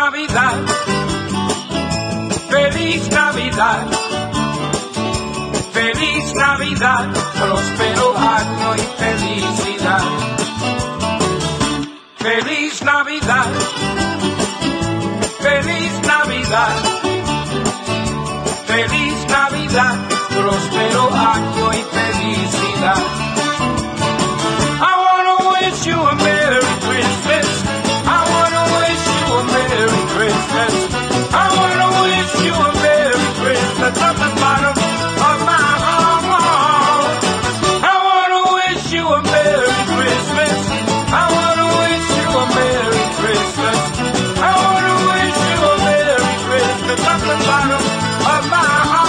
Navidad, feliz Navidad, feliz Navidad, próspero año y felicidad. Feliz Navidad, feliz Navidad, feliz Navidad, próspero año y felicidad. I wanna wish you a Merry Christmas. I wanna wish you a Merry Christmas. I wanna wish you a Merry Christmas from the bottom of my heart. I wanna wish you a Merry Christmas. I wanna wish you a Merry Christmas. I wanna wish you a Merry Christmas from the bottom of my heart.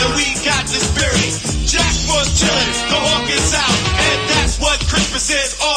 Says